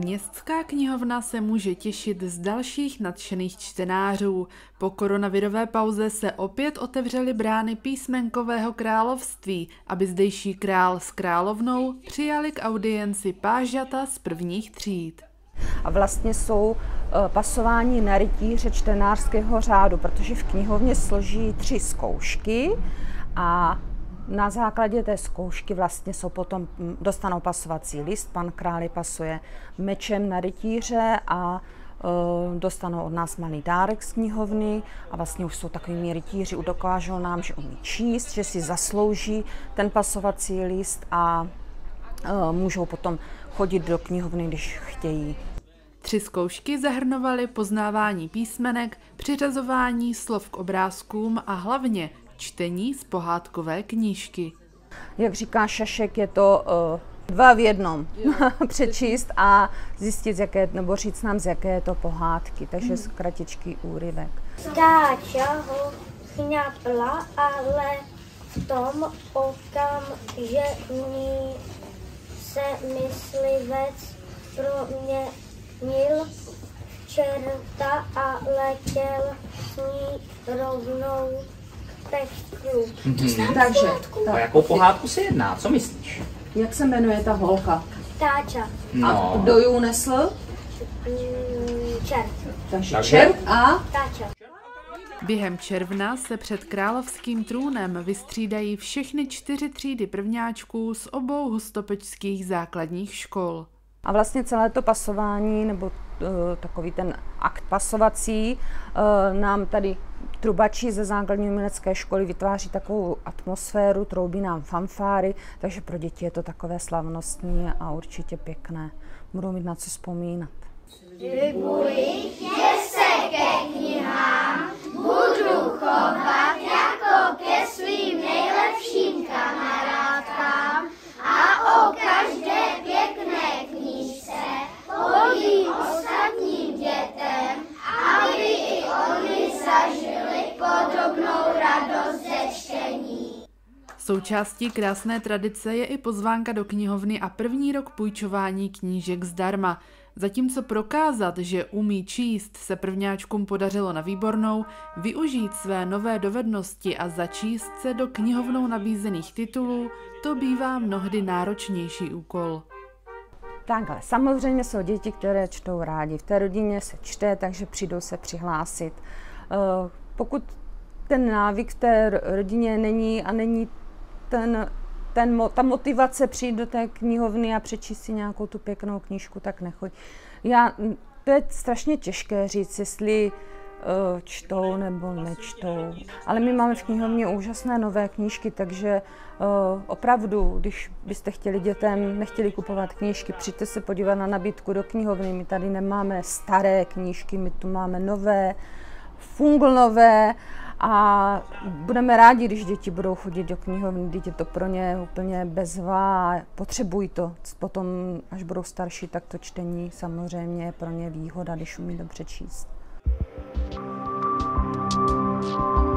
Městská knihovna se může těšit z dalších nadšených čtenářů. Po koronavirové pauze se opět otevřely brány písmenkového království, aby zdejší král s královnou přijali k audienci pážata z prvních tříd. A vlastně jsou pasováni na rytíře čtenářského řádu, protože v knihovně složí 3 zkoušky a na základě té zkoušky vlastně dostanou pasovací list, pan králi pasuje mečem na rytíře a dostanou od nás malý dárek z knihovny a vlastně už jsou takovými rytíři, dokážou nám, že umí číst, že si zaslouží ten pasovací list a můžou potom chodit do knihovny, když chtějí. 3 zkoušky zahrnovaly poznávání písmenek, přiřazování slov k obrázkům a hlavně čtení z pohádkové knížky. Jak říká Šašek, je to 2 v 1. Přečíst a zjistit, nebo říct nám, z jaké je to pohádky, takže kratičký úryvek. Táča ho chňapla, ale v tom okamžení se myslivec proměnil v čerta a letěl s ní rovnou k peklu. Takže, o jakou pohádku se jedná? Co myslíš? Jak se jmenuje ta holka? Táča. A kdo ji unesl? Čert. Takže čert a? Táča. Během června se před královským trůnem vystřídají všechny 4 třídy prvňáčků z obou hustopečských základních škol. A vlastně celé to pasování, nebo takový ten akt pasovací, nám tady trubači ze základní umělecké školy vytváří takovou atmosféru, troubí nám fanfáry, takže pro děti je to takové slavnostní a určitě pěkné. Budou mít na co vzpomínat. Slibuji, že se ke knihám budu chovat jako ke svým nejlepším kamarádkám a o každé pěkné knížce povím ostatním dětem, aby i oni zažili podobnou radost ze čtení. Součástí krásné tradice je i pozvánka do knihovny a první rok půjčování knížek zdarma. Zatímco prokázat, že umí číst, se prvňáčkům podařilo na výbornou, využít své nové dovednosti a začíst se do knihovnou nabízených titulů, to bývá mnohdy náročnější úkol. Takhle, samozřejmě jsou děti, které čtou rádi. V té rodině se čte, takže přijdou se přihlásit. Pokud ten návyk v té rodině není a není ta motivace přijít do té knihovny a přečíst si nějakou tu pěknou knížku, tak nechoď. To je strašně těžké říct, jestli čtou nebo nečtou. Ale my máme v knihovně úžasné nové knížky, takže opravdu, když byste nechtěli kupovat knížky, přijďte se podívat na nabídku do knihovny. My tady nemáme staré knížky, my tu máme nové, funglnové a budeme rádi, když děti budou chodit do knihovny, když je to pro ně úplně bezvá a potřebují to. Potom, až budou starší, tak to čtení samozřejmě je pro ně výhoda, když umí dobře číst.